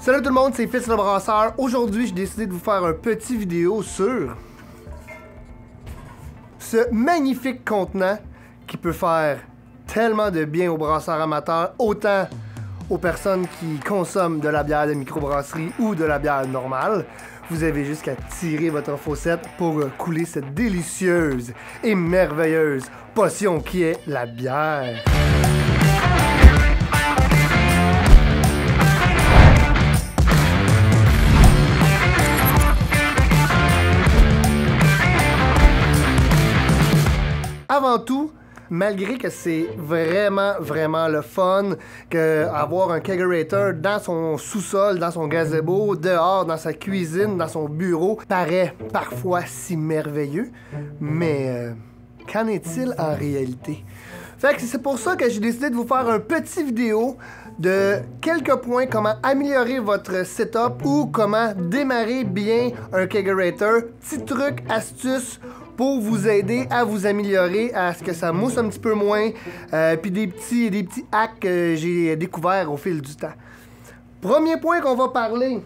Salut tout le monde, c'est Fitz le Brasseur. Aujourd'hui, j'ai décidé de vous faire un petit vidéo sur ce magnifique contenant qui peut faire tellement de bien aux brasseurs amateurs, autant aux personnes qui consomment de la bière de microbrasserie ou de la bière normale. Vous avez juste qu'à tirer votre faucette pour couler cette délicieuse et merveilleuse potion qui est la bière. Avant tout, malgré que c'est vraiment le fun qu'avoir un kegerator dans son sous-sol, dans son gazebo, dehors, dans sa cuisine, dans son bureau, paraît parfois si merveilleux, mais qu'en est-il en réalité? Fait que c'est pour ça que j'ai décidé de vous faire un petit vidéo de quelques points comment améliorer votre setup ou comment démarrer bien un kegerator. Petits trucs, astuces pour vous aider à vous améliorer, à ce que ça mousse un petit peu moins, puis des petits hacks que j'ai découverts au fil du temps. Premier point qu'on va parler,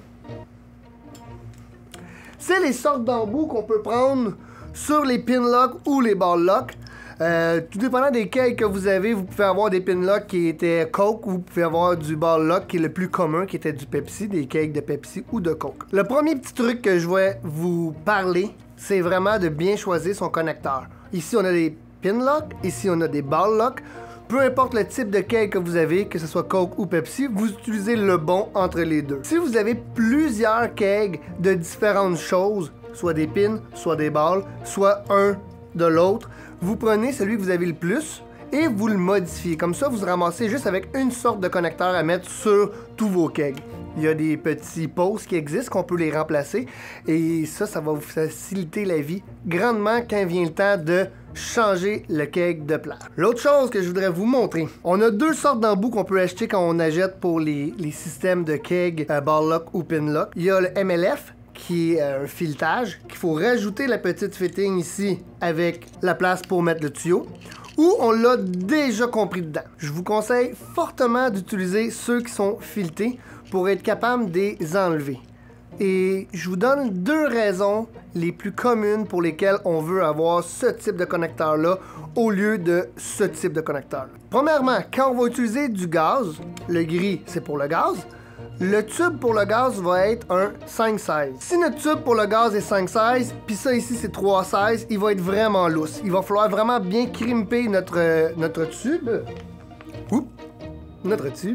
c'est les sortes d'embouts qu'on peut prendre sur les pin locks ou les ball locks. Tout dépendant des kegs que vous avez, vous pouvez avoir des pin locks qui étaient Coke ou vous pouvez avoir du ball lock qui est le plus commun, qui était du Pepsi, des kegs de Pepsi ou de Coke. Le premier petit truc que je vais vous parler, c'est vraiment de bien choisir son connecteur. Ici, on a des pin locks, ici, on a des ball locks. Peu importe le type de keg que vous avez, que ce soit Coke ou Pepsi, vous utilisez le bon entre les deux. Si vous avez plusieurs kegs de différentes choses, soit des pins, soit des balles, soit un de l'autre, vous prenez celui que vous avez le plus et vous le modifiez. Comme ça, vous ramassez juste avec une sorte de connecteur à mettre sur tous vos kegs. Il y a des petits posts qui existent qu'on peut les remplacer et ça va vous faciliter la vie grandement quand vient le temps de changer le keg de place. L'autre chose que je voudrais vous montrer, on a deux sortes d'embouts qu'on peut acheter quand on achète pour les systèmes de keg, ball lock ou pin lock. Il y a le MLF qui est un filetage, qu'il faut rajouter la petite fitting ici avec la place pour mettre le tuyau, ou on l'a déjà compris dedans. Je vous conseille fortement d'utiliser ceux qui sont filetés pour être capable de les enlever. Et je vous donne deux raisons les plus communes pour lesquelles on veut avoir ce type de connecteur-là au lieu de ce type de connecteur. Premièrement, quand on va utiliser du gaz, le gris c'est pour le gaz, le tube pour le gaz va être un 5-16. Si notre tube pour le gaz est 5-16, puis ça ici c'est 3-16, il va être vraiment lousse. Il va falloir vraiment bien crimper notre tube. Oups! Notre tube.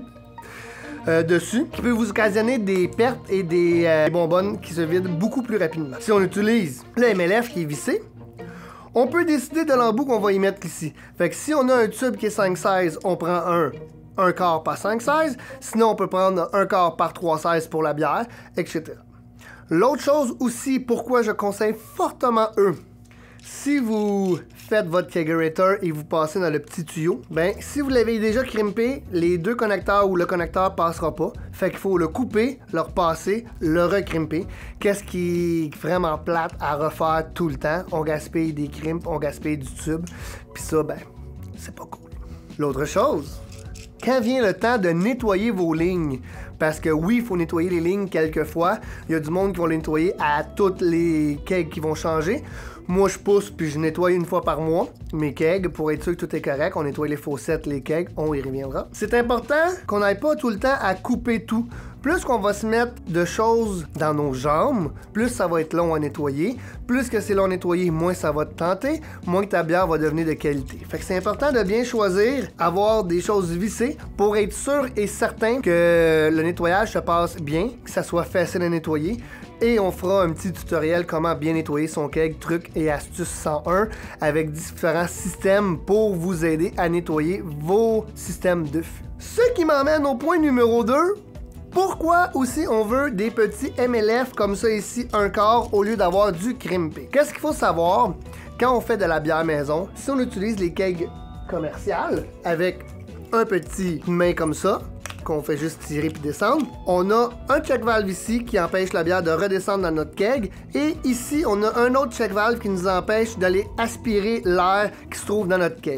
Dessus, qui peut vous occasionner des pertes et des bonbonnes qui se vident beaucoup plus rapidement. Si on utilise le MLF qui est vissé, on peut décider de l'embout qu'on va y mettre ici. Fait que si on a un tube qui est 5-16, on prend un quart par 5-16, sinon on peut prendre un quart par 3-16 pour la bière, etc. L'autre chose aussi, pourquoi je conseille fortement eux, si vous faites votre kegerator et vous passez dans le petit tuyau, ben si vous l'avez déjà crimpé, les deux connecteurs ou le connecteur passera pas. Fait qu'il faut le couper, le repasser, le recrimper. Qu'est-ce qui est vraiment plate à refaire tout le temps? On gaspille des crimps, on gaspille du tube. Puis ça, ben, c'est pas cool. L'autre chose, quand vient le temps de nettoyer vos lignes, parce que oui, il faut nettoyer les lignes quelques fois. Il y a du monde qui va les nettoyer à toutes les kegs qui vont changer. Moi, je pousse puis je nettoie une fois par mois mes kegs pour être sûr que tout est correct. On nettoie les fossettes, les kegs, on y reviendra. C'est important qu'on n'aille pas tout le temps à couper tout. Plus qu'on va se mettre de choses dans nos jambes, plus ça va être long à nettoyer. Plus que c'est long à nettoyer, moins ça va te tenter, moins que ta bière va devenir de qualité. Fait que c'est important de bien choisir, avoir des choses vissées pour être sûr et certain que le nettoyage se passe bien, que ça soit facile à nettoyer. Et on fera un petit tutoriel comment bien nettoyer son keg, trucs et astuces 101 avec différents systèmes pour vous aider à nettoyer vos systèmes de fût. Ce qui m'emmène au point numéro 2. Pourquoi aussi on veut des petits MLF comme ça ici, un quart, au lieu d'avoir du crimpé? Qu'est-ce qu'il faut savoir quand on fait de la bière maison? Si on utilise les kegs commerciales avec un petit main comme ça, qu'on fait juste tirer puis descendre, on a un check valve ici qui empêche la bière de redescendre dans notre keg, et ici on a un autre check valve qui nous empêche d'aller aspirer l'air qui se trouve dans notre keg.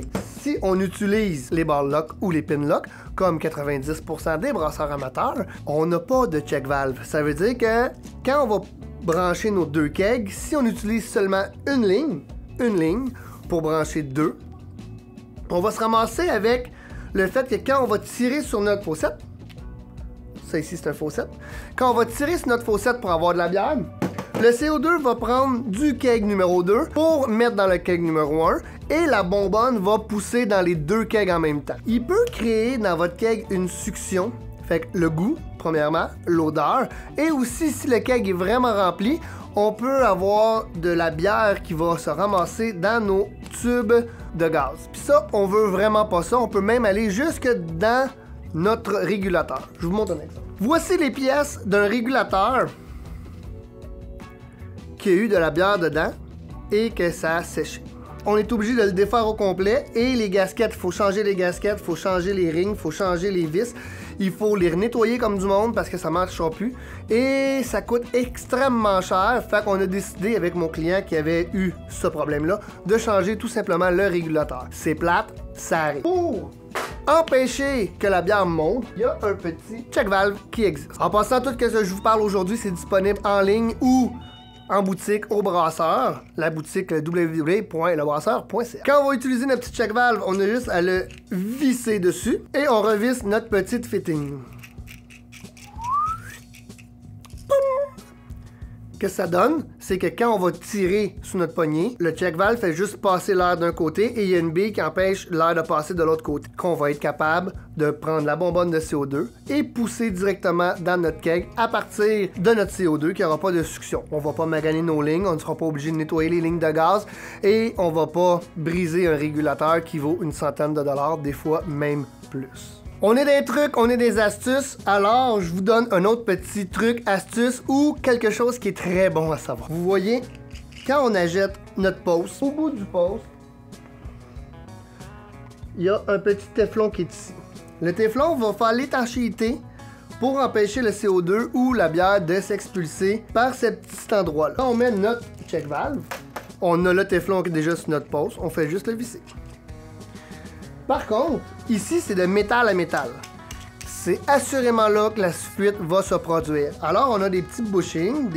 si on utilise les ball locks ou les pin locks, comme 90% des brasseurs amateurs, on n'a pas de check valve. Ça veut dire que quand on va brancher nos deux kegs, si on utilise seulement une ligne pour brancher deux, on va se ramasser avec le fait que quand on va tirer sur notre faucette, ça ici c'est un faucette, quand on va tirer sur notre faucette pour avoir de la bière, le CO2 va prendre du keg numéro 2 pour mettre dans le keg numéro 1 et la bonbonne va pousser dans les deux kegs en même temps. Il peut créer dans votre keg une succion, fait que le goût, premièrement, l'odeur, et aussi si le keg est vraiment rempli, on peut avoir de la bière qui va se ramasser dans nos tubes de gaz. Puis ça, on veut vraiment pas ça, on peut même aller jusque dans notre régulateur. Je vous montre un exemple. Voici les pièces d'un régulateur qui a eu de la bière dedans et que ça a séché. On est obligé de le défaire au complet et les gasquettes, il faut changer les gasquettes, il faut changer les rings, il faut changer les vis, il faut les nettoyer comme du monde parce que ça ne marchera plus et ça coûte extrêmement cher. Fait qu'on a décidé avec mon client qui avait eu ce problème-là de changer tout simplement le régulateur. C'est plate, ça arrive. Pour empêcher que la bière monte, il y a un petit check valve qui existe. En passant, tout ce que je vous parle aujourd'hui, c'est disponible en ligne ou en boutique au brasseur, la boutique www.lebrasseur.ca. Quand on va utiliser notre petit check valve, on a juste à le visser dessus et on revisse notre petite fitting. Qu'est-ce que ça donne? C'est que quand on va tirer sous notre poignée, le check valve fait juste passer l'air d'un côté et il y a une bille qui empêche l'air de passer de l'autre côté. Qu'on va être capable de prendre la bonbonne de CO2 et pousser directement dans notre keg à partir de notre CO2 qui n'aura pas de succion. On va pas maganer nos lignes, on ne sera pas obligé de nettoyer les lignes de gaz et on va pas briser un régulateur qui vaut une centaine de dollars, des fois même plus. On est des trucs, on est des astuces, alors je vous donne un autre petit truc, astuce ou quelque chose qui est très bon à savoir. Vous voyez, quand on achète notre post, au bout du post, il y a un petit téflon qui est ici. Le téflon va faire l'étanchéité pour empêcher le CO2 ou la bière de s'expulser par ce petit endroit-là. Quand on met notre check valve, on a le téflon qui est déjà sur notre post, on fait juste le visser. Par contre, ici, c'est de métal à métal. C'est assurément là que la fuite va se produire. Alors, on a des petits bushings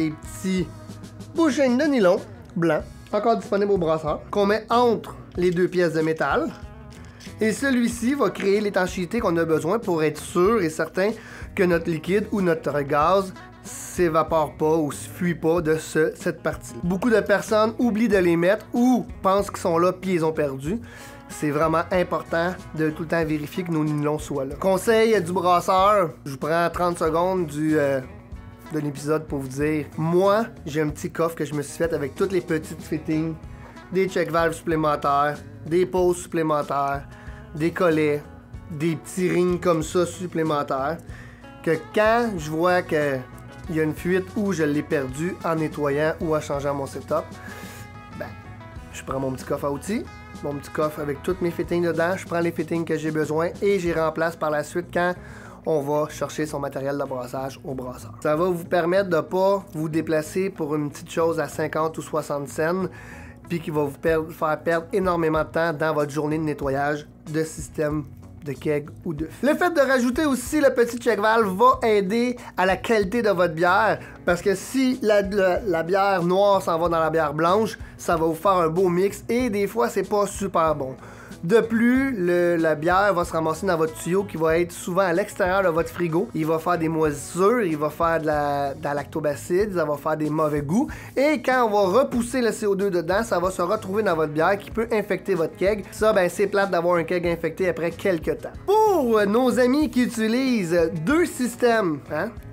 de nylon blanc, encore disponibles au brasseur, qu'on met entre les deux pièces de métal. Et celui-ci va créer l'étanchéité qu'on a besoin pour être sûr et certain que notre liquide ou notre gaz s'évapore pas ou se fuit pas de cette partie. Beaucoup de personnes oublient de les mettre ou pensent qu'ils sont là puis ils ont perdu. C'est vraiment important de tout le temps vérifier que nos nylons soient là. Conseil du brasseur, je vous prends 30 secondes de l'épisode pour vous dire, moi, j'ai un petit coffre que je me suis fait avec toutes les petites fittings, des check valves supplémentaires, des pauses supplémentaires, des collets, des petits rings comme ça supplémentaires, que quand je vois qu'il y a une fuite ou je l'ai perdu en nettoyant ou en changeant mon setup, ben, je prends mon petit coffre à outils, mon petit coffre avec toutes mes fittings dedans, je prends les fittings que j'ai besoin et j'y remplace par la suite quand on va chercher son matériel de brassage au brasseur. Ça va vous permettre de ne pas vous déplacer pour une petite chose à 50 ou 60 cents puis qui va vous faire perdre énormément de temps dans votre journée de nettoyage de système de keg ou de fût. Le fait de rajouter aussi le petit check valve va aider à la qualité de votre bière parce que si la bière noire s'en va dans la bière blanche, ça va vous faire un beau mix et des fois c'est pas super bon. De plus, la bière va se ramasser dans votre tuyau qui va être souvent à l'extérieur de votre frigo. Il va faire des moisissures, il va faire de la lactobacille, ça va faire des mauvais goûts. Et quand on va repousser le CO2 dedans, ça va se retrouver dans votre bière qui peut infecter votre keg. Ça, ben c'est plate d'avoir un keg infecté après quelques temps. Pour nos amis qui utilisent deux systèmes,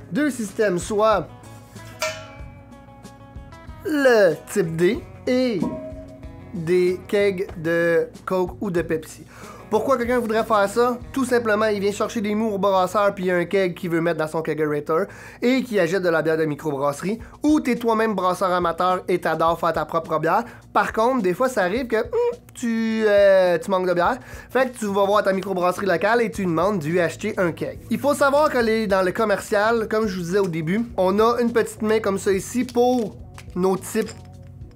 soit le type D et des kegs de Coke ou de Pepsi. Pourquoi quelqu'un voudrait faire ça? Tout simplement, il vient chercher des mous au brasseur puis il y a un keg qu'il veut mettre dans son kegerator et qui achète de la bière de microbrasserie ou t'es toi-même brasseur amateur et t'adores faire ta propre bière. Par contre, des fois, ça arrive que tu manques de bière. Fait que tu vas voir ta microbrasserie locale et tu demandes de lui acheter un keg. Il faut savoir que dans le commercial, comme je vous disais au début, on a une petite main comme ça ici pour nos types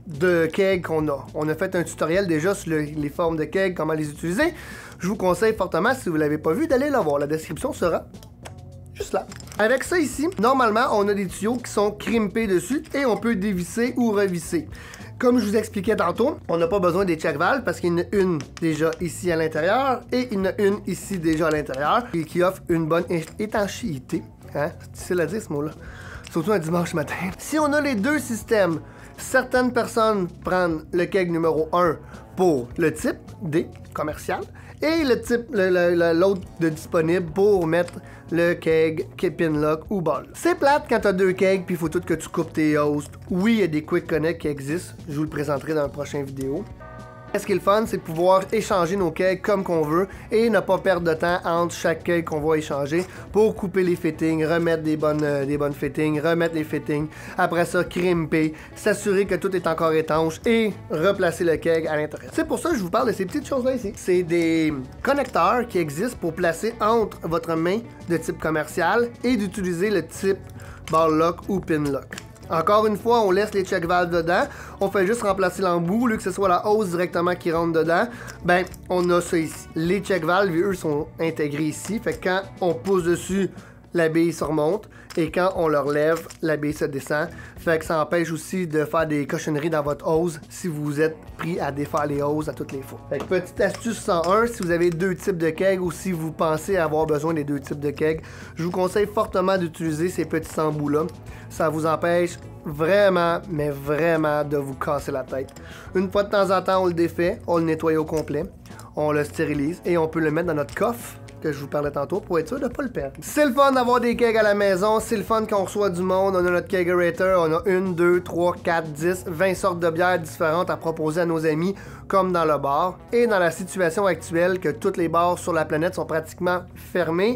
de keg qu'on a. On a fait un tutoriel déjà sur les formes de keg, comment les utiliser. Je vous conseille fortement, si vous ne l'avez pas vu, d'aller le voir. La description sera juste là. Avec ça ici, normalement, on a des tuyaux qui sont crimpés dessus et on peut dévisser ou revisser. Comme je vous expliquais tantôt, on n'a pas besoin des check valves parce qu'il y en a une déjà ici à l'intérieur et il y en a une ici déjà à l'intérieur et qui offre une bonne étanchéité. Hein? C'est difficile à dire ce mot-là. Surtout un dimanche matin. Si on a les deux systèmes, certaines personnes prennent le keg numéro 1 pour le type D, commercial, et le type, l'autre de disponible pour mettre le keg, pinlock ou ball. C'est plate quand t'as deux kegs puis il faut tout que tu coupes tes hosts. Oui, il y a des quick connect qui existent, je vous le présenterai dans une prochaine vidéo. Ce qui est le fun, c'est de pouvoir échanger nos kegs comme qu'on veut et ne pas perdre de temps entre chaque keg qu'on va échanger pour couper les fittings, remettre des bonnes fittings, remettre les fittings, après ça crimper, s'assurer que tout est encore étanche et replacer le keg à l'intérieur. C'est pour ça que je vous parle de ces petites choses-là ici. C'est des connecteurs qui existent pour placer entre votre main de type commercial et d'utiliser le type ball lock ou pin lock. Encore une fois, on laisse les check valves dedans. On fait juste remplacer l'embout. Au lieu que ce soit la hausse directement qui rentre dedans, ben, on a ça ici. Les check valves, eux, sont intégrés ici. Fait que quand on pousse dessus, la bille se remonte. Et quand on le relève, la bille se descend. Fait que ça empêche aussi de faire des cochonneries dans votre hose si vous êtes pris à défaire les hoses à toutes les fois. Fait que petite astuce 101, si vous avez deux types de kegs ou si vous pensez avoir besoin des deux types de kegs, je vous conseille fortement d'utiliser ces petits embouts-là. Ça vous empêche vraiment, mais vraiment de vous casser la tête. Une fois de temps en temps, on le défait, on le nettoie au complet, on le stérilise et on peut le mettre dans notre coffre que je vous parlais tantôt pour être sûr de ne pas le perdre. C'est le fun d'avoir des kegs à la maison, c'est le fun quand on reçoit du monde, on a notre kegerator, on a 1, 2, 3, 4, 10, 20 sortes de bières différentes à proposer à nos amis, comme dans le bar. Et dans la situation actuelle que toutes les bars sur la planète sont pratiquement fermés,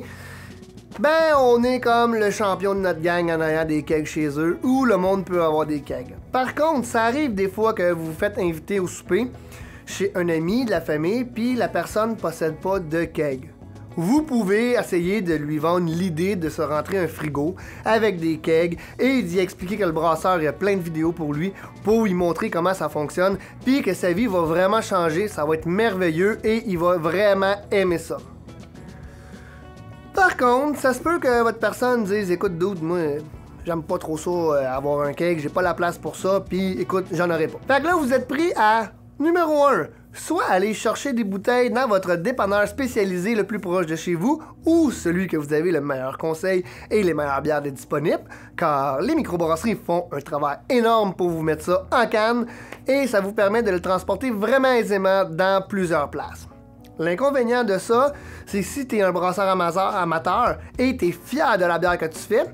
ben on est comme le champion de notre gang en ayant des kegs chez eux, où le monde peut avoir des kegs. Par contre, ça arrive des fois que vous vous faites inviter au souper chez un ami de la famille, puis la personne ne possède pas de keg. Vous pouvez essayer de lui vendre l'idée de se rentrer un frigo avec des kegs et d'y expliquer que le brasseur, il y a plein de vidéos pour lui, pour lui montrer comment ça fonctionne, puis que sa vie va vraiment changer, ça va être merveilleux et il va vraiment aimer ça. Par contre, ça se peut que votre personne dise « Écoute, dude, moi, j'aime pas trop ça, avoir un keg, j'ai pas la place pour ça, puis écoute, j'en aurai pas. » Fait que là, vous êtes pris à numéro 1. Soit aller chercher des bouteilles dans votre dépanneur spécialisé le plus proche de chez vous ou celui que vous avez le meilleur conseil et les meilleures bières disponibles, car les microbrasseries font un travail énorme pour vous mettre ça en canne et ça vous permet de le transporter vraiment aisément dans plusieurs places. L'inconvénient de ça, c'est si tu es un brasseur amateur et tu es fier de la bière que tu fais,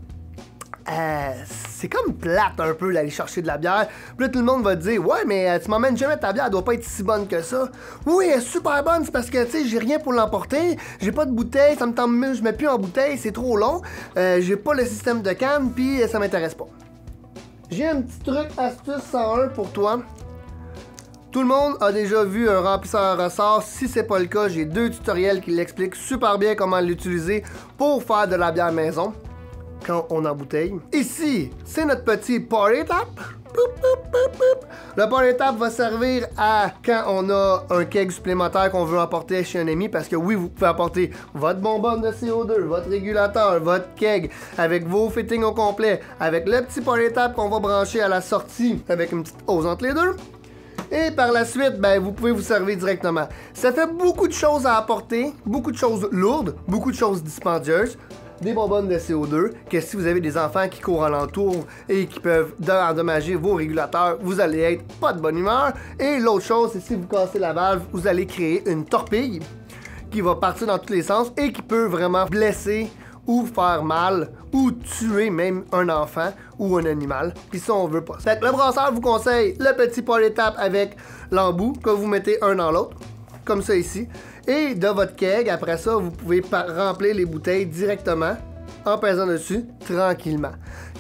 c'est comme plate un peu d'aller chercher de la bière. Puis là, tout le monde va te dire « Ouais, mais tu m'emmènes jamais ta bière, elle doit pas être si bonne que ça. » Oui, elle est super bonne, c'est parce que, tu sais, j'ai rien pour l'emporter. J'ai pas de bouteille, ça me tente mieux, je mets plus en bouteille, c'est trop long. J'ai pas le système de canne, puis ça m'intéresse pas. J'ai un petit truc astuce 101 pour toi. Tout le monde a déjà vu un remplisseur à ressort. Si c'est pas le cas, j'ai 2 tutoriels qui l'expliquent super bien comment l'utiliser pour faire de la bière maison quand on embouteille. Ici, c'est notre petit party tap. Le party tap va servir à quand on a un keg supplémentaire qu'on veut emporter chez un ami, parce que oui, vous pouvez apporter votre bonbonne de CO2, votre régulateur, votre keg, avec vos fittings au complet, avec le petit party tap qu'on va brancher à la sortie avec une petite hose entre les deux. Et par la suite, ben, vous pouvez vous servir directement. Ça fait beaucoup de choses à apporter, beaucoup de choses lourdes, beaucoup de choses dispendieuses. Des bonbonnes de CO2, que si vous avez des enfants qui courent alentour et qui peuvent endommager vos régulateurs, vous allez être pas de bonne humeur. Et l'autre chose, c'est si vous cassez la valve, vous allez créer une torpille qui va partir dans tous les sens et qui peut vraiment blesser ou faire mal ou tuer même un enfant ou un animal. Puis ça, on veut pas. Fait que le brasseur vous conseille le petit party tap avec l'embout que vous mettez un dans l'autre, comme ça ici. Et de votre keg, après ça, vous pouvez remplir les bouteilles directement en pesant dessus tranquillement.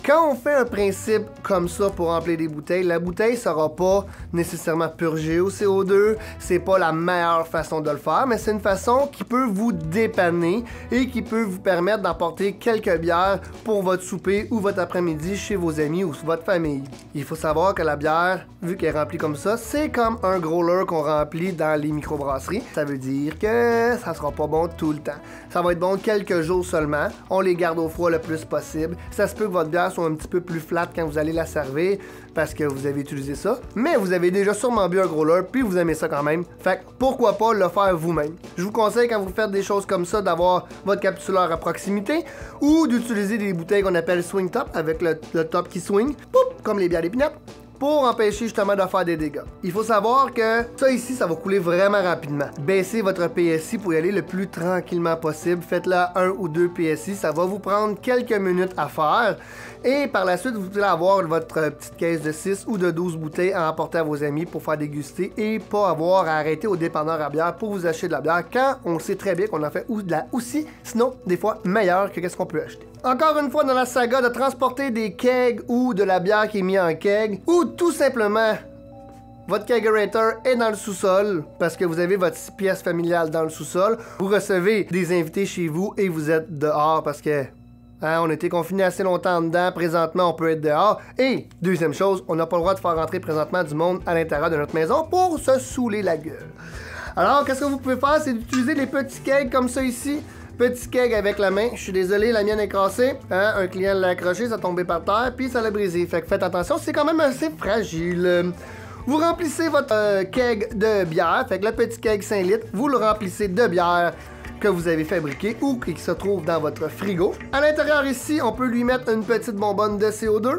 Quand on fait un principe comme ça pour remplir des bouteilles, la bouteille sera pas nécessairement purgée au CO2, c'est pas la meilleure façon de le faire, mais c'est une façon qui peut vous dépanner et qui peut vous permettre d'emporter quelques bières pour votre souper ou votre après-midi chez vos amis ou votre famille. Il faut savoir que la bière, vu qu'elle est remplie comme ça, c'est comme un growler qu'on remplit dans les microbrasseries. Ça veut dire que ça sera pas bon tout le temps. Ça va être bon quelques jours seulement. On les garde au froid le plus possible. Ça se peut que votre bière soit un petit peu plus flat quand vous allez la servir parce que vous avez utilisé ça. Mais vous avez déjà sûrement bu un growler puis vous aimez ça quand même. Fait que pourquoi pas le faire vous-même. Je vous conseille quand vous faites des choses comme ça d'avoir votre capsuleur à proximité ou d'utiliser des bouteilles qu'on appelle swing top avec le top qui swing, poup, comme les bières d'épinette, pour empêcher justement de faire des dégâts. Il faut savoir que ça ici, ça va couler vraiment rapidement. Baissez votre PSI pour y aller le plus tranquillement possible. Faites-le à 1 ou 2 PSI, ça va vous prendre quelques minutes à faire. Et par la suite, vous pouvez avoir votre petite caisse de 6 ou de 12 bouteilles à emporter à vos amis pour faire déguster et pas avoir à arrêter au dépanneur à bière pour vous acheter de la bière quand on sait très bien qu'on en fait de la aussi, sinon des fois meilleure que qu'est-ce qu'on peut acheter. Encore une fois dans la saga de transporter des kegs ou de la bière qui est mise en keg ou tout simplement votre kegerator est dans le sous-sol parce que vous avez votre 6 pièces familiale dans le sous-sol. Vous recevez des invités chez vous et vous êtes dehors parce que on a été confinés assez longtemps dedans. Présentement, on peut être dehors. Et deuxième chose, on n'a pas le droit de faire rentrer présentement du monde à l'intérieur de notre maison pour se saouler la gueule. Alors, qu'est-ce que vous pouvez faire? C'est d'utiliser les petits kegs comme ça ici. Petit keg avec la main. Je suis désolé, la mienne est cassée. Un client l'a accroché, ça a tombé par terre, puis ça l'a brisé. Fait que faites attention, c'est quand même assez fragile. Vous remplissez votre keg de bière. Fait que le petit keg 5 litres, vous le remplissez de bière que vous avez fabriqué ou qui se trouve dans votre frigo. À l'intérieur ici, on peut lui mettre une petite bonbonne de CO2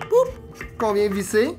qu'on vient visser.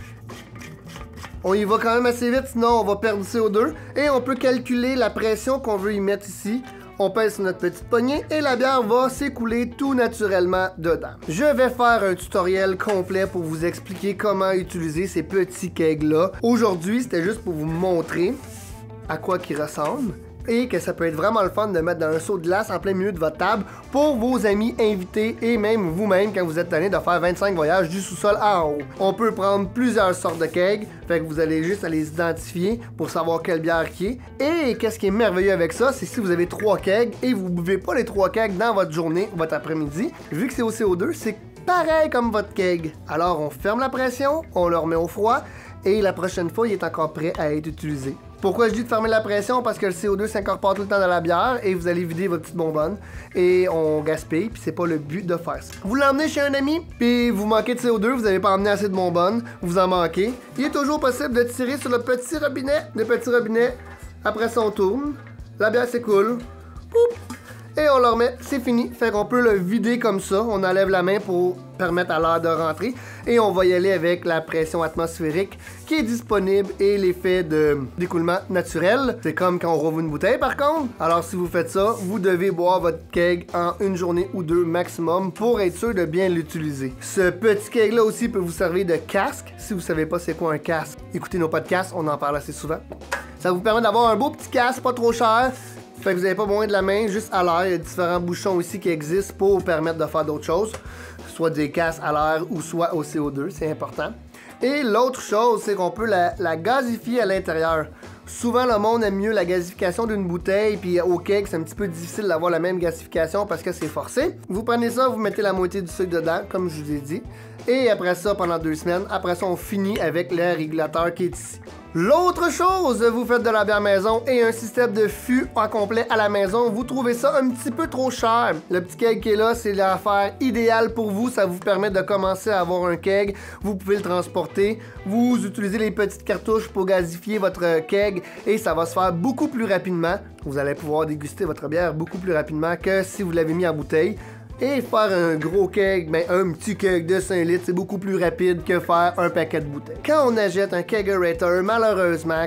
On y va quand même assez vite, sinon on va perdre du CO2. Et on peut calculer la pression qu'on veut y mettre ici. On pèse sur notre petite poignée et la bière va s'écouler tout naturellement dedans. Je vais faire un tutoriel complet pour vous expliquer comment utiliser ces petits kegs-là. Aujourd'hui, c'était juste pour vous montrer à quoi qu'ils ressemblent et que ça peut être vraiment le fun de mettre dans un seau de glace en plein milieu de votre table pour vos amis invités et même vous-même quand vous êtes tanné de faire 25 voyages du sous-sol en haut. On peut prendre plusieurs sortes de kegs, fait que vous allez juste à les identifier pour savoir quelle bière qui est. Et qu'est-ce qui est merveilleux avec ça, c'est si vous avez 3 kegs et vous ne buvez pas les 3 kegs dans votre journée ou votre après-midi, vu que c'est au CO2, c'est pareil comme votre keg. Alors on ferme la pression, on le remet au froid et la prochaine fois, il est encore prêt à être utilisé. Pourquoi je dis de fermer la pression? Parce que le CO2 s'incorpore tout le temps dans la bière et vous allez vider votre petite bonbonne et on gaspille, puis c'est pas le but de faire ça. Vous l'emmenez chez un ami, puis vous manquez de CO2, vous n'avez pas emmené assez de bonbonne, vous en manquez. Il est toujours possible de tirer sur le petit robinet, après ça on tourne, la bière s'écoule, poup, et on le remet, c'est fini. Fait qu'on peut le vider comme ça, on enlève la main pour permettre à l'air de rentrer et on va y aller avec la pression atmosphérique qui est disponible et l'effet d'écoulement naturel. C'est comme quand on rouvre une bouteille par contre. Alors si vous faites ça, vous devez boire votre keg en une journée ou 2 maximum pour être sûr de bien l'utiliser. Ce petit keg là aussi peut vous servir de casque. Si vous savez pas c'est quoi un casque, écoutez nos podcasts, on en parle assez souvent. Ça vous permet d'avoir un beau petit casque, pas trop cher. Fait que vous n'avez pas besoin de la main, juste à l'air. Il y a différents bouchons aussi qui existent pour vous permettre de faire d'autres choses. Soit des casques à l'air ou soit au CO2, c'est important. Et l'autre chose, c'est qu'on peut la gazifier à l'intérieur. Souvent, le monde aime mieux la gasification d'une bouteille, puis au keg, c'est un petit peu difficile d'avoir la même gasification parce que c'est forcé. Vous prenez ça, vous mettez la moitié du sucre dedans, comme je vous ai dit. Et après ça, pendant 2 semaines, après ça, on finit avec le régulateur qui est ici. L'autre chose, vous faites de la bière maison et un système de fût en complet à la maison, vous trouvez ça un petit peu trop cher. Le petit keg qui est là, c'est l'affaire idéale pour vous. Ça vous permet de commencer à avoir un keg. Vous pouvez le transporter. Vous utilisez les petites cartouches pour gazifier votre keg et ça va se faire beaucoup plus rapidement. Vous allez pouvoir déguster votre bière beaucoup plus rapidement que si vous l'avez mis en bouteille. Et faire un gros keg, ben un petit keg de 5 litres, c'est beaucoup plus rapide que faire un paquet de bouteilles. Quand on achète un kegerator, malheureusement,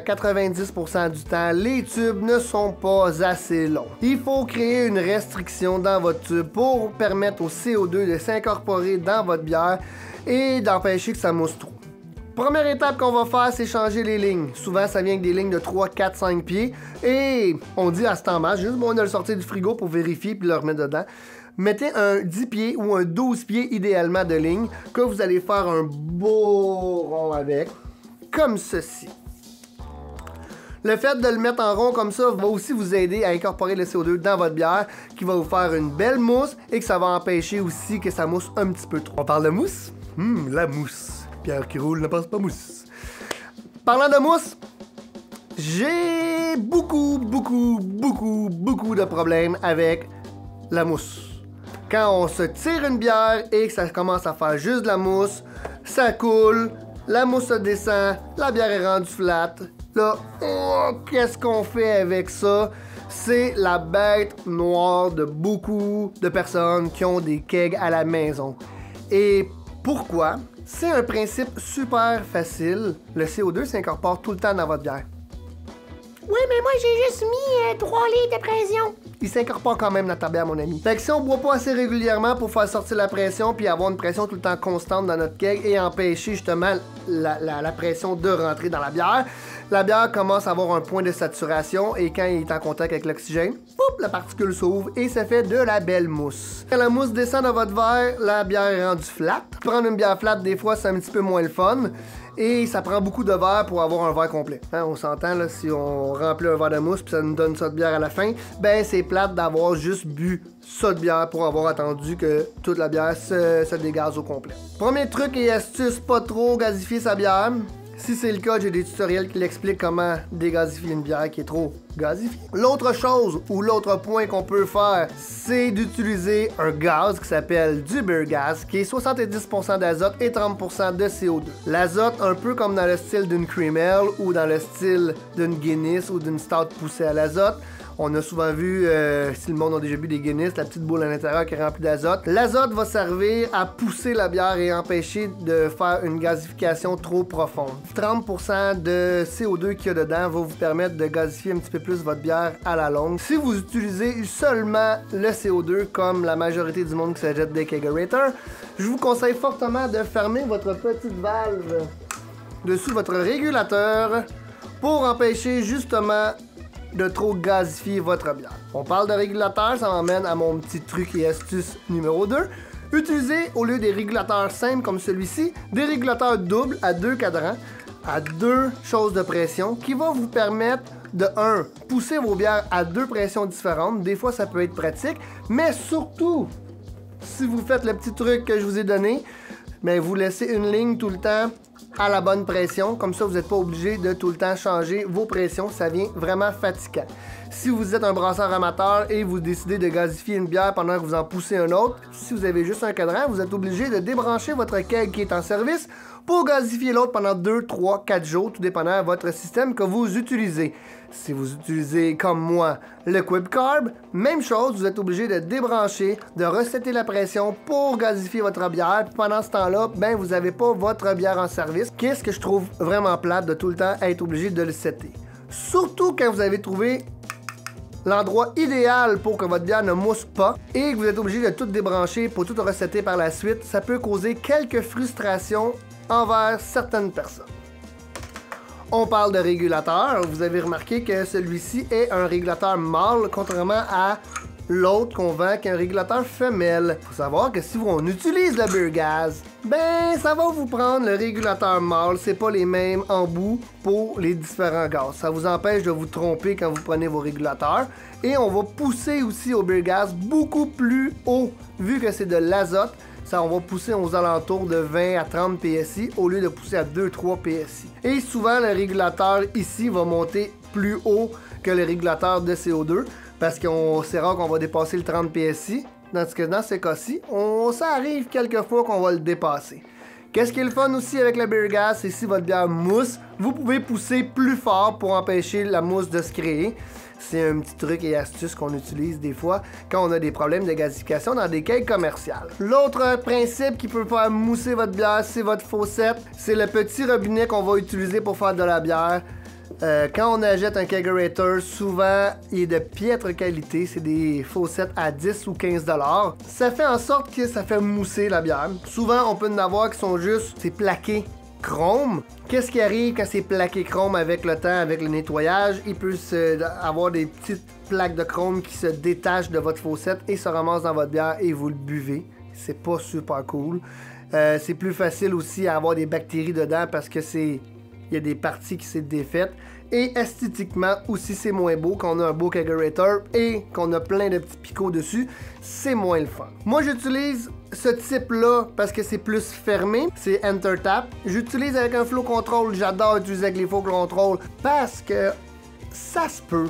90% du temps, les tubes ne sont pas assez longs. Il faut créer une restriction dans votre tube pour permettre au CO2 de s'incorporer dans votre bière et d'empêcher que ça mousse trop. Première étape qu'on va faire, c'est changer les lignes. Souvent, ça vient avec des lignes de 3, 4, 5 pieds. Et on dit à ce temps match, juste bon de le sortir du frigo pour vérifier puis le remettre dedans. Mettez un 10 pieds ou un 12 pieds idéalement de ligne que vous allez faire un beau rond avec, comme ceci. Le fait de le mettre en rond comme ça va aussi vous aider à incorporer le CO2 dans votre bière, qui va vous faire une belle mousse et que ça va empêcher aussi que ça mousse un petit peu trop. On parle de mousse? La mousse. Pierre qui roule ne passe pas mousse. Parlant de mousse, j'ai beaucoup de problèmes avec la mousse. Quand on se tire une bière et que ça commence à faire juste de la mousse, ça coule, la mousse se descend, la bière est rendue flat. Là, qu'est-ce qu'on fait avec ça? C'est la bête noire de beaucoup de personnes qui ont des kegs à la maison. Et pourquoi? C'est un principe super facile. Le CO2 s'incorpore tout le temps dans votre bière. Oui, mais moi, j'ai juste mis 3 litres de pression. Il s'incorpore quand même dans ta bière, mon ami. Fait que si on boit pas assez régulièrement pour faire sortir la pression puis avoir une pression tout le temps constante dans notre keg et empêcher justement la pression de rentrer dans la bière commence à avoir un point de saturation et quand il est en contact avec l'oxygène, la particule s'ouvre et ça fait de la belle mousse. Quand la mousse descend dans votre verre, la bière est rendue flat. Prendre une bière flat, des fois, c'est un petit peu moins le fun. Et ça prend beaucoup de verre pour avoir un verre complet. Hein, on s'entend, là, si on remplit un verre de mousse puis ça nous donne ça de bière à la fin, ben c'est plate d'avoir juste bu ça de bière pour avoir attendu que toute la bière se dégaze au complet. Premier truc et astuce, pas trop gazifier sa bière. Si c'est le cas, j'ai des tutoriels qui l'expliquent comment dégazifier une bière qui est trop gazifiée. L'autre chose ou l'autre point qu'on peut faire, c'est d'utiliser un gaz qui s'appelle du beer gas, qui est 70% d'azote et 30% de CO2. L'azote, un peu comme dans le style d'une cream ale ou dans le style d'une Guinness ou d'une stout poussée à l'azote. On a souvent vu, si le monde a déjà bu des Guinness, la petite boule à l'intérieur qui est remplie d'azote. L'azote va servir à pousser la bière et empêcher de faire une gazification trop profonde. 30% de CO2 qu'il y a dedans va vous permettre de gazifier un petit peu plus votre bière à la longue. Si vous utilisez seulement le CO2 comme la majorité du monde qui s'achète des kegerators, je vous conseille fortement de fermer votre petite valve dessous votre régulateur pour empêcher justement de trop gazifier votre bière. On parle de régulateur, ça m'emmène à mon petit truc et astuce numéro 2. Utilisez, au lieu des régulateurs simples comme celui-ci, des régulateurs doubles à 2 cadrans, à 2 choses de pression, qui vont vous permettre de 1. Pousser vos bières à 2 pressions différentes. Des fois, ça peut être pratique, mais surtout, si vous faites le petit truc que je vous ai donné, mais vous laissez une ligne tout le temps à la bonne pression, comme ça vous n'êtes pas obligé de tout le temps changer vos pressions, ça vient vraiment fatigant. Si vous êtes un brasseur amateur et vous décidez de gazifier une bière pendant que vous en poussez un autre, si vous avez juste un cadran, vous êtes obligé de débrancher votre keg qui est en service pour gazifier l'autre pendant 2, 3, 4 jours, tout dépendant de votre système que vous utilisez. Si vous utilisez, comme moi, le Quick Carb, même chose, vous êtes obligé de débrancher, de resetter la pression pour gazifier votre bière. Pendant ce temps-là, ben, vous n'avez pas votre bière en service. Qu'est-ce que je trouve vraiment plate de tout le temps être obligé de le setter. Surtout quand vous avez trouvé l'endroit idéal pour que votre bière ne mousse pas et que vous êtes obligé de tout débrancher pour tout resetter par la suite, ça peut causer quelques frustrations envers certaines personnes. On parle de régulateur. Vous avez remarqué que celui-ci est un régulateur mâle, contrairement à l'autre qu'on vend qui est un régulateur femelle. Faut savoir que si on utilise le beer gas, ben ça va vous prendre le régulateur mâle. C'est pas les mêmes embouts pour les différents gaz. Ça vous empêche de vous tromper quand vous prenez vos régulateurs. Et on va pousser aussi au beer gas beaucoup plus haut, vu que c'est de l'azote. Ça, on va pousser aux alentours de 20 à 30 PSI au lieu de pousser à 2-3 PSI. Et souvent, le régulateur ici va monter plus haut que le régulateur de CO2 parce que c'est rare qu'on va dépasser le 30 PSI. Dans ce cas-ci, ça arrive quelques fois qu'on va le dépasser. Qu'est-ce qui est le fun aussi avec le beer gas, c'est si votre bière mousse, vous pouvez pousser plus fort pour empêcher la mousse de se créer. C'est un petit truc et astuce qu'on utilise des fois quand on a des problèmes de gazification dans des kegs commerciales. L'autre principe qui peut faire mousser votre bière, c'est votre faucette. C'est le petit robinet qu'on va utiliser pour faire de la bière. Quand on achète un kegerator, souvent il est de piètre qualité. C'est des faucettes à 10 ou 15 $. Ça fait en sorte que ça fait mousser la bière. Souvent, on peut en avoir qui sont juste, c'est plaqué chrome. Qu'est-ce qui arrive quand c'est plaqué chrome avec le temps, avec le nettoyage? Il peut avoir des petites plaques de chrome qui se détachent de votre faucette et se ramassent dans votre bière et vous le buvez. C'est pas super cool. C'est plus facile aussi à avoir des bactéries dedans parce que il y a des parties qui s'est défaites. Et esthétiquement aussi c'est moins beau quand on a un beau kegerator et qu'on a plein de petits picots dessus, c'est moins le fun. Moi j'utilise ce type là parce que c'est plus fermé, c'est Enter Tap. J'utilise avec un flow control, j'adore utiliser avec les flow control parce que ça se peut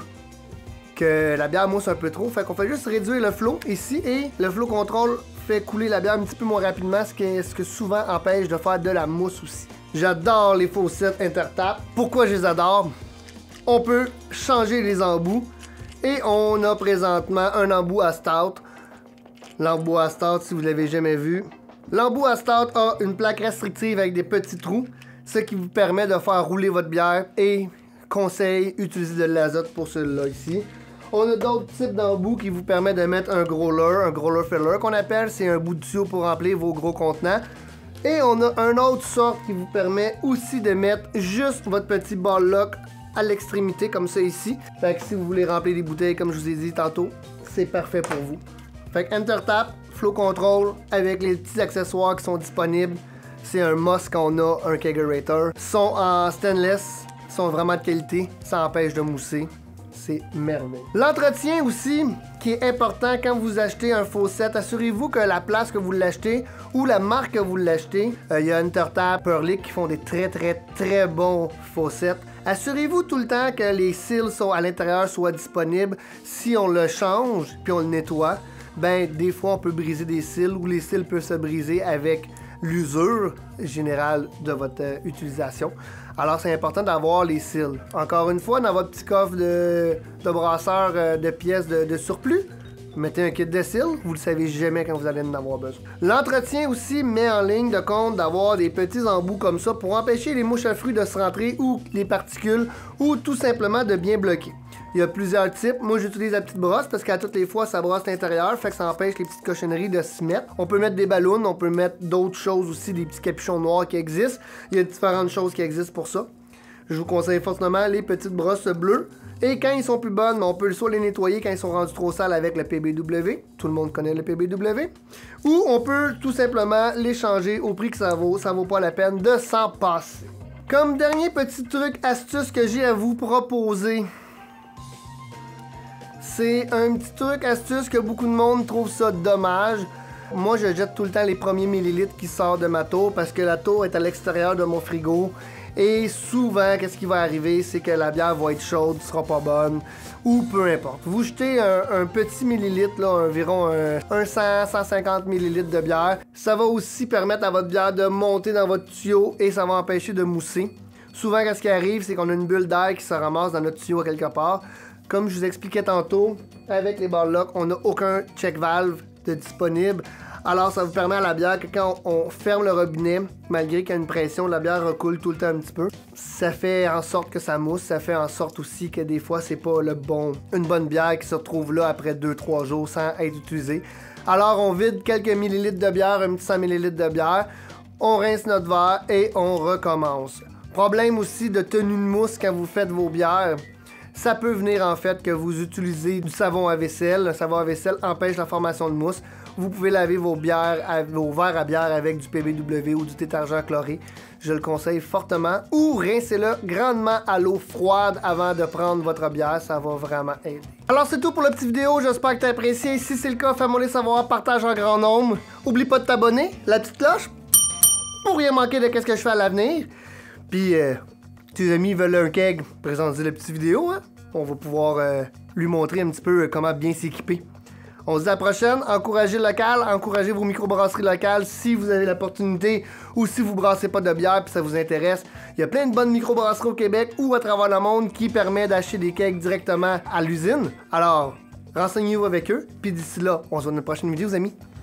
que la bière mousse un peu trop, fait qu'on fait juste réduire le flow ici et le flow control fait couler la bière un petit peu moins rapidement, ce que souvent empêche de faire de la mousse aussi. J'adore les faucettes Intertap. Pourquoi je les adore? On peut changer les embouts et on a présentement un embout à stout. L'embout à stout, si vous l'avez jamais vu. L'embout à stout a une plaque restrictive avec des petits trous, ce qui vous permet de faire rouler votre bière et conseil, utiliser de l'azote pour celui-là ici. On a d'autres types d'embouts qui vous permettent de mettre un growler filler qu'on appelle, c'est un bout de tuyau pour remplir vos gros contenants. Et on a un autre sorte qui vous permet aussi de mettre juste votre petit ball lock à l'extrémité comme ça ici. Fait que si vous voulez remplir des bouteilles comme je vous ai dit tantôt, c'est parfait pour vous. Fait que Enter Tap, Flow Control avec les petits accessoires qui sont disponibles. C'est un must quand on a un kegerator. Ils sont en stainless, sont vraiment de qualité, ça empêche de mousser. C'est merveilleux. L'entretien aussi, qui est important quand vous achetez un faucette, assurez-vous que la place que vous l'achetez ou la marque que vous l'achetez, il y a Intertap, Perlick qui font des très bons faucettes. Assurez-vous tout le temps que les cils sont à l'intérieur soient disponibles. Si on le change puis on le nettoie, ben des fois on peut briser des cils ou les cils peuvent se briser avec l'usure générale de votre utilisation. Alors c'est important d'avoir les cils. Encore une fois, dans votre petit coffre de brasseur de pièces de surplus, mettez un kit de cils, vous ne le savez jamais quand vous allez en avoir besoin. L'entretien aussi met en ligne de compte d'avoir des petits embouts comme ça pour empêcher les mouches à fruits de se rentrer ou les particules ou tout simplement de bien bloquer. Il y a plusieurs types. Moi, j'utilise la petite brosse parce qu'à toutes les fois, ça brosse l'intérieur, fait que ça empêche les petites cochonneries de se mettre. On peut mettre des ballons, on peut mettre d'autres choses aussi, des petits capuchons noirs qui existent. Il y a différentes choses qui existent pour ça. Je vous conseille fortement les petites brosses bleues. Et quand ils sont plus bonnes, on peut soit les nettoyer quand ils sont rendus trop sales avec le PBW. Tout le monde connaît le PBW. Ou on peut tout simplement les changer au prix que ça vaut. Ça vaut pas la peine de s'en passer. Comme dernier petit truc, astuce que j'ai à vous proposer, c'est un petit truc, astuce que beaucoup de monde trouve ça dommage. Moi, je jette tout le temps les premiers millilitres qui sortent de ma tour parce que la tour est à l'extérieur de mon frigo. Et souvent, qu'est-ce qui va arriver, c'est que la bière va être chaude, sera pas bonne, ou peu importe. Vous jetez un petit millilitre, là, environ un 100-150 millilitres de bière. Ça va aussi permettre à votre bière de monter dans votre tuyau et ça va empêcher de mousser. Souvent, qu'est-ce qui arrive, c'est qu'on a une bulle d'air qui se ramasse dans notre tuyau à quelque part. Comme je vous expliquais tantôt, avec les ball locks, on n'a aucun check valve de disponible. Alors, ça vous permet à la bière que quand on ferme le robinet, malgré qu'il y a une pression, la bière recoule tout le temps un petit peu. Ça fait en sorte que ça mousse. Ça fait en sorte aussi que des fois, c'est pas une bonne bière qui se retrouve là après 2-3 jours sans être utilisée. Alors, on vide quelques millilitres de bière, un petit 100 millilitres de bière. On rince notre verre et on recommence. Problème aussi de tenue de mousse quand vous faites vos bières. Ça peut venir en fait que vous utilisez du savon à vaisselle. Le savon à vaisselle empêche la formation de mousse. Vous pouvez laver vos verres à bière avec du PBW ou du détergent chloré. Je le conseille fortement. Ou rincez-le grandement à l'eau froide avant de prendre votre bière. Ça va vraiment aider. Alors c'est tout pour la petite vidéo. J'espère que tu as apprécié. Si c'est le cas, fais-moi les savoir. Partage en grand nombre. Oublie pas de t'abonner. La petite cloche pour rien manquer de ce que je fais à l'avenir. Puis... tes amis veulent un keg, présentez la petite vidéo, hein? On va pouvoir lui montrer un petit peu comment bien s'équiper. On se dit à la prochaine, encouragez le local, encouragez vos microbrasseries locales si vous avez l'opportunité ou si vous brassez pas de bière puis ça vous intéresse. Il y a plein de bonnes microbrasseries au Québec ou à travers le monde qui permettent d'acheter des kegs directement à l'usine. Alors, renseignez-vous avec eux, puis d'ici là, on se voit dans une prochaine vidéo, les amis.